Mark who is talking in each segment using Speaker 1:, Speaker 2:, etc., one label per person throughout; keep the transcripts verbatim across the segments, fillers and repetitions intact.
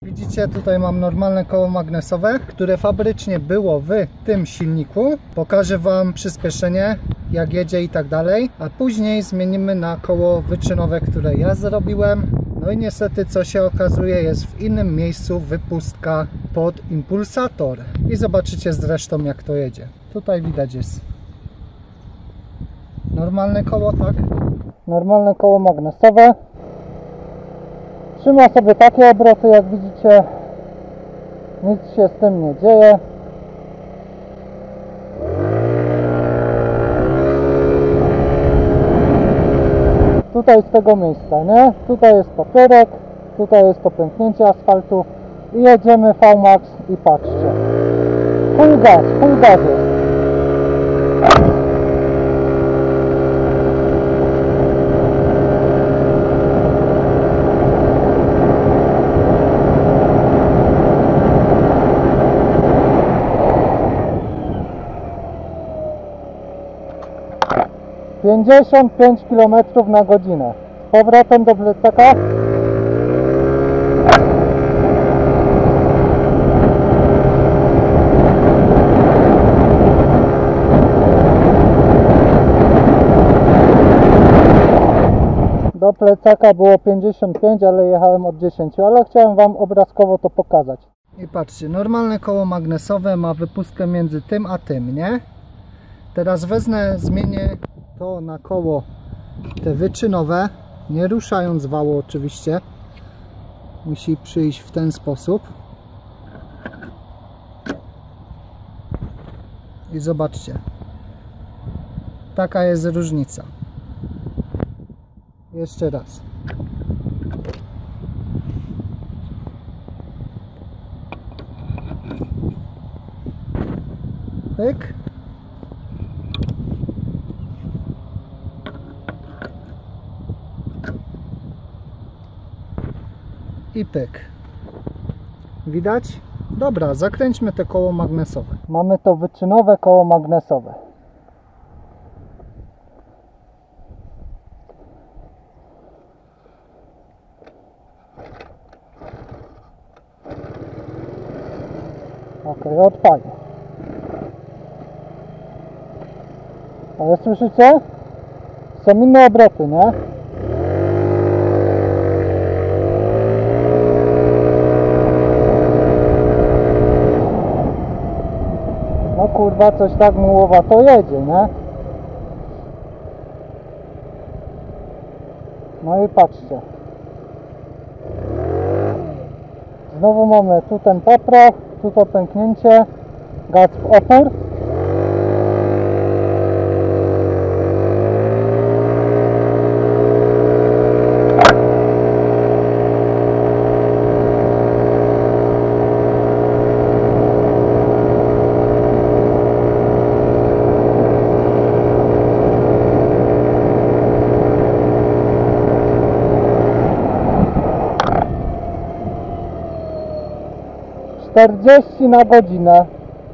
Speaker 1: Widzicie, tutaj mam normalne koło magnesowe, które fabrycznie było w tym silniku. Pokażę Wam przyspieszenie, jak jedzie i tak dalej, a później zmienimy na koło wyczynowe, które ja zrobiłem. No i niestety, co się okazuje, jest w innym miejscu wypustka pod impulsator. I zobaczycie zresztą, jak to jedzie. Tutaj widać jest normalne koło, tak? Normalne koło magnesowe. Trzyma sobie takie obroty, jak widzicie. Nic się z tym nie dzieje. Tutaj z tego miejsca, nie? Tutaj jest papierek, tutaj jest to pęknięcie asfaltu i jedziemy V max i patrzcie. Full gaz, full gaz jest. pięćdziesiąt pięć kilometrów na godzinę. Z powrotem do plecaka. Do plecaka było pięćdziesiąt pięć, ale jechałem od dziesięć, ale chciałem Wam obrazkowo to pokazać. I patrzcie, normalne koło magnesowe ma wypustkę między tym a tym, nie? Teraz wezmę, zmienię to na koło te wyczynowe, nie ruszając wału oczywiście. Musi przyjść w ten sposób. I zobaczcie. Taka jest różnica. Jeszcze raz. Pyk. I pyk. Widać? Dobra, zakręćmy te koło magnesowe. Mamy to wyczynowe koło magnesowe. Ok, odpalę. Ale słyszycie? Są inne obroty, nie? No kurwa, coś tak mułowato jedzie, nie? No i patrzcie. Znowu mamy tu ten poproch, tu to pęknięcie, gaz w opór. czterdzieści na godzinę.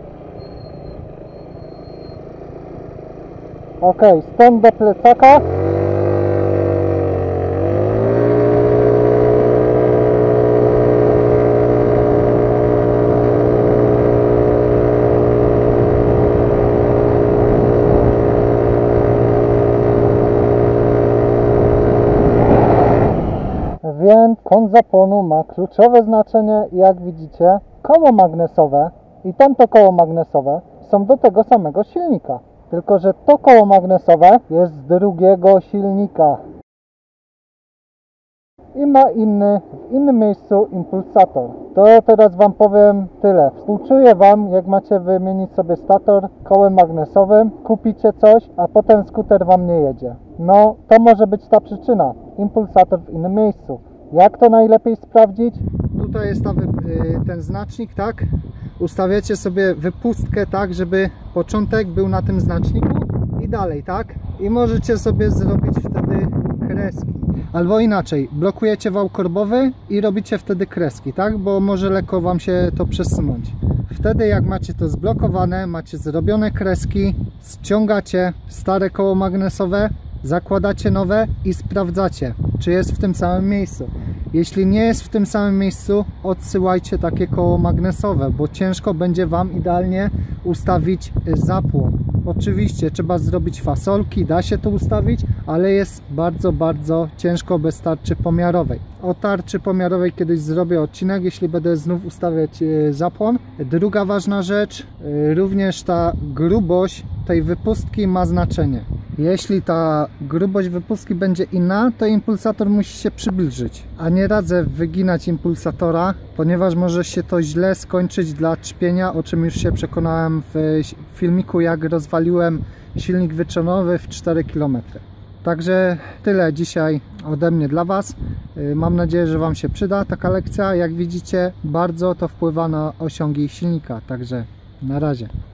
Speaker 1: Ok, stąd do plecaka. Więc kąt zapłonu ma kluczowe znaczenie i jak widzicie, koło magnesowe i tamto koło magnesowe są do tego samego silnika. Tylko że to koło magnesowe jest z drugiego silnika. I ma inny, w innym miejscu impulsator. To teraz Wam powiem tyle. Współczuję Wam, jak macie wymienić sobie stator kołem magnesowym, kupicie coś, a potem skuter Wam nie jedzie. No, to może być ta przyczyna. Impulsator w innym miejscu. Jak to najlepiej sprawdzić? Tutaj jest ta, ten znacznik, tak? Ustawiacie sobie wypustkę tak, żeby początek był na tym znaczniku i dalej, tak? I możecie sobie zrobić wtedy kreski. Albo inaczej, blokujecie wał korbowy i robicie wtedy kreski, tak? Bo może lekko Wam się to przesunąć. Wtedy jak macie to zblokowane, macie zrobione kreski, ściągacie stare koło magnesowe, zakładacie nowe i sprawdzacie, czy jest w tym samym miejscu. Jeśli nie jest w tym samym miejscu, odsyłajcie takie koło magnesowe, bo ciężko będzie Wam idealnie ustawić zapłon. Oczywiście trzeba zrobić fasolki, da się to ustawić, ale jest bardzo, bardzo ciężko bez tarczy pomiarowej. O tarczy pomiarowej kiedyś zrobię odcinek, jeśli będę znów ustawiać zapłon. Druga ważna rzecz, również ta grubość tej wypustki ma znaczenie. Jeśli ta grubość wypustki będzie inna, to impulsator musi się przybliżyć. A nie radzę wyginać impulsatora, ponieważ może się to źle skończyć dla trzpienia, o czym już się przekonałem w filmiku, jak rozwaliłem silnik wyczynowy w cztery kilometry. Także tyle dzisiaj ode mnie dla Was. Mam nadzieję, że Wam się przyda taka lekcja. Jak widzicie, bardzo to wpływa na osiągi silnika. Także na razie.